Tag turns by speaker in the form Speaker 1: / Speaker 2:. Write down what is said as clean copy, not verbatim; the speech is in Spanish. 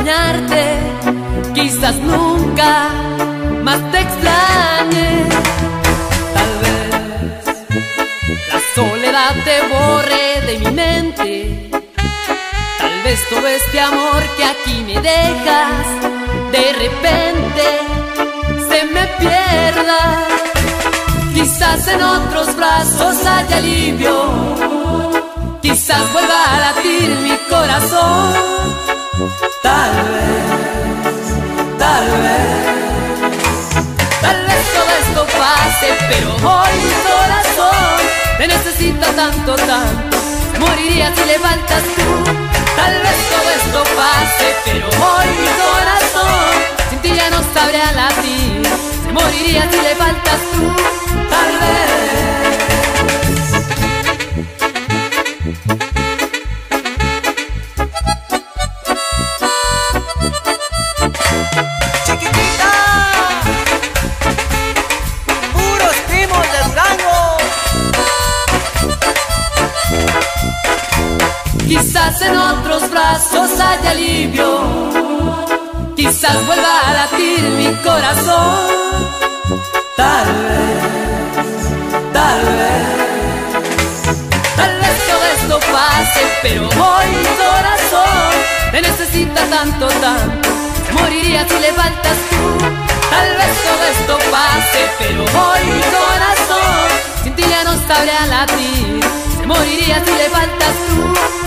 Speaker 1: extrañarte, quizás nunca más te extrañe. Tal vez la soledad te borre de mi mente. Tal vez todo este amor que aquí me dejas de repente se me pierda. Quizás en otros brazos haya alivio, quizás vuelva a latir mi corazón. Tal vez todo esto pase, pero hoy mi corazón te necesita tanto, tanto. Se moriría si le faltas tú. Tal vez todo esto pase, pero hoy mi corazón sin ti ya no sabría latir. Se moriría si le faltas tú. Tal vez.
Speaker 2: Chiquitita, puros primos del rango.
Speaker 1: Quizás en otros brazos haya alivio, quizás vuelva a latir mi corazón. Tal vez todo esto pase, pero hoy mi corazón te necesita tanto, tanto. Se moriría si le faltas tú. Tal vez todo esto pase, pero hoy mi corazón sin ti ya no sabría latir. Se moriría si le faltas tú.